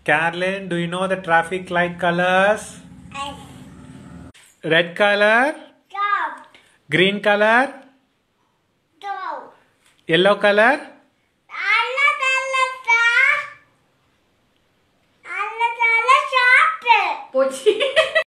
Karlin, do you know the traffic light colors? Yes. Red color, Stop. green color, Go. yellow color, Pochi.